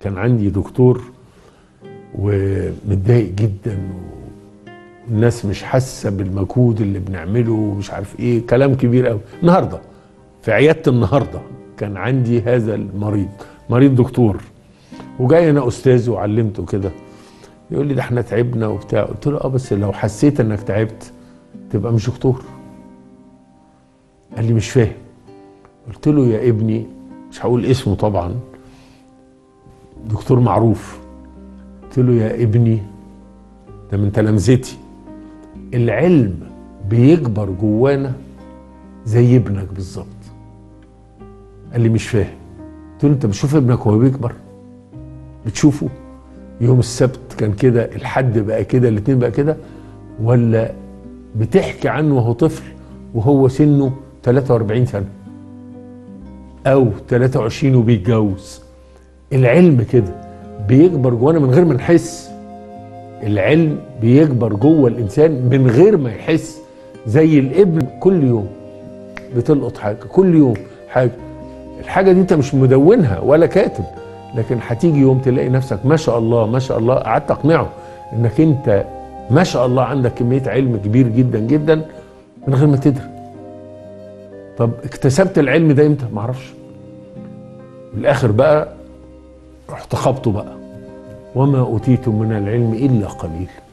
كان عندي دكتور ومتضايق جدا، والناس مش حاسه بالمجهود اللي بنعمله ومش عارف ايه، كلام كبير قوي. النهارده في عياده النهارده كان عندي هذا المريض، مريض دكتور، وجاي انا استاذ وعلمته كده، يقول لي ده احنا تعبنا وبتاع. قلت له بس لو حسيت انك تعبت تبقى مش دكتور. قال لي مش فاهم. قلت له يا ابني، مش هقول اسمه طبعا، دكتور معروف، قلت له يا ابني ده من تلامذتي، العلم بيكبر جوانا زي ابنك بالظبط. قال لي مش فاهم. قلت له انت بتشوف ابنك وهو بيكبر؟ بتشوفه يوم السبت كان كده، الحد بقى كده، الاثنين بقى كده، ولا بتحكي عنه وهو طفل وهو سنه 43 سنة او 23 وبيتجوز؟ العلم كده بيكبر جوانا من غير ما نحس. العلم بيكبر جوه الانسان من غير ما يحس، زي الابن كل يوم بتلقط حاجه، كل يوم حاجه. الحاجه دي انت مش مدونها ولا كاتب، لكن هتيجي يوم تلاقي نفسك ما شاء الله ما شاء الله. قعدت اقنعه انك انت ما شاء الله عندك كميه علم كبير جدا جدا من غير ما تدري. طب اكتسبت العلم ده امتى؟ معرفش. بالاخر بقى رحت خبطه بقى: وما اوتيتم من العلم الا قليل.